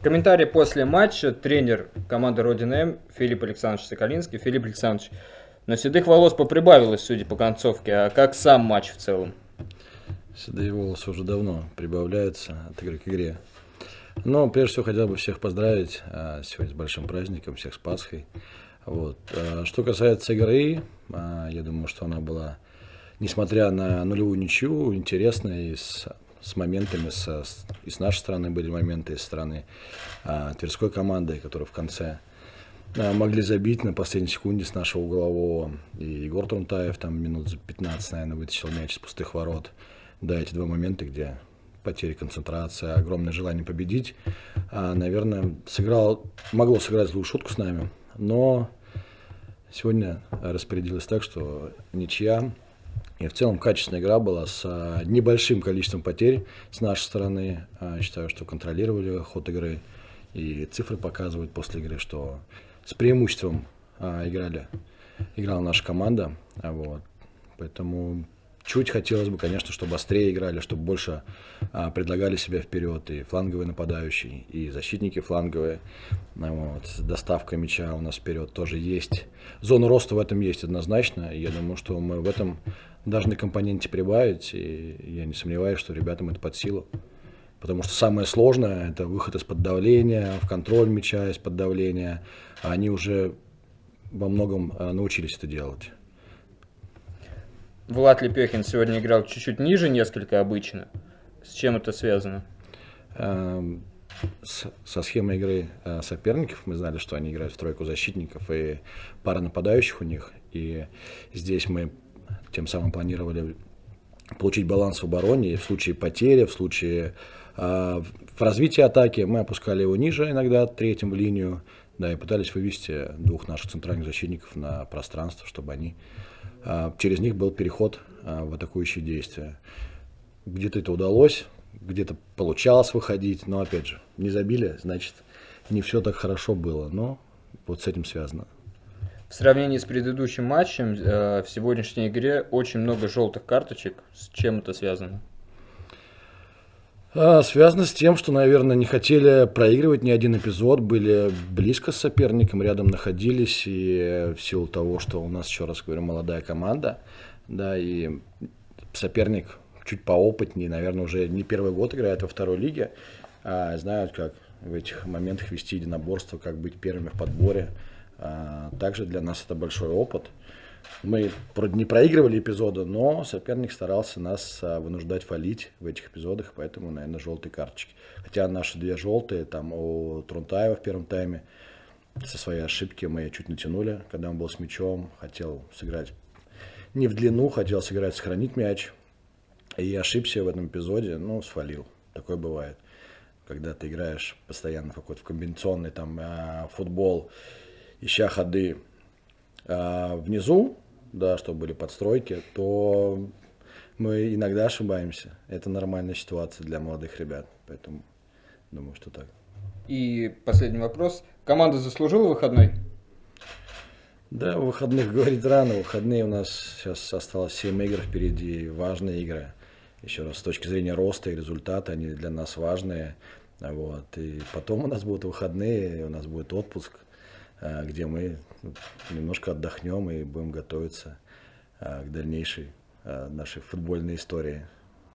Комментарий после матча. Тренер команды Родина М Филипп Александрович Соколинский. Филипп Александрович, но седых волос поприбавилось, судя по концовке. А как сам матч в целом? Седые волосы уже давно прибавляются от игры к игре. Но прежде всего хотел бы всех поздравить сегодня с большим праздником, всех с Пасхой. Вот. Что касается игры, я думаю, что она была, несмотря на нулевую ничью, интересная и с моментами, и с нашей стороны были моменты, и со стороны Тверской команды, которая в конце могли забить на последней секунде с нашего углового. И Егор Трунтаев там минут за 15, наверное, вытащил мяч из пустых ворот. Да, эти два момента, где потеря концентрации, огромное желание победить, наверное, могло сыграть злую шутку с нами. Но сегодня распорядилось так, что ничья. И в целом качественная игра была с небольшим количеством потерь с нашей стороны. Считаю, что контролировали ход игры. И цифры показывают после игры, что с преимуществом играла наша команда. Вот. Поэтому чуть хотелось бы, конечно, чтобы острее играли, чтобы больше предлагали себя вперед. И фланговые нападающие, и защитники фланговые. Вот. Доставка мяча у нас вперед тоже есть. Зона роста в этом есть однозначно. И я думаю, что мы в этом должны компоненте прибавить. И я не сомневаюсь, что ребятам это под силу. Потому что самое сложное – это выход из-под давления, в контроль мяча из-под давления. Они уже во многом научились это делать. Влад Лепехин сегодня играл чуть-чуть ниже несколько обычно. С чем это связано? Со схемой игры соперников мы знали, что они играют в тройку защитников и пара нападающих у них. И здесь мы тем самым планировали получить баланс в обороне. И в случае потери, в случае в развитии атаки мы опускали его ниже иногда, третьим в линию. Да, и пытались вывести двух наших центральных защитников на пространство, чтобы через них был переход в атакующие действия. Где-то это удалось, где-то получалось выходить, но опять же, не забили, значит, не все так хорошо было, но вот с этим связано. В сравнении с предыдущим матчем, в сегодняшней игре очень много желтых карточек. С чем это связано? Связано с тем, что, наверное, не хотели проигрывать ни один эпизод, были близко с соперником, рядом находились, и в силу того, что у нас, еще раз говорю, молодая команда, да, и соперник чуть поопытнее, наверное, уже не первый год играет во второй лиге, знают, как в этих моментах вести единоборство, как быть первыми в подборе. Также для нас это большой опыт. Мы не проигрывали эпизоды, но соперник старался нас вынуждать фалить в этих эпизодах, поэтому, наверное, желтые карточки. Хотя наши две желтые, там у Трунтаева в первом тайме, со своей ошибки мы чуть натянули, когда он был с мячом, хотел сыграть не в длину, хотел сохранить мяч, и ошибся в этом эпизоде, свалил. Такое бывает, когда ты играешь постоянно в какой-то комбинационный футбол, ища ходы внизу, да, чтобы были подстройки, то мы иногда ошибаемся. Это нормальная ситуация для молодых ребят, поэтому думаю, что так. И последний вопрос. Команда заслужила выходной? Да, о выходных говорить рано. Выходные у нас сейчас осталось 7 игр впереди, важные игры. Еще раз, с точки зрения роста и результата, они для нас важные. Вот. И потом у нас будут выходные, у нас будет отпуск, где мы немножко отдохнем и будем готовиться к дальнейшей нашей футбольной истории.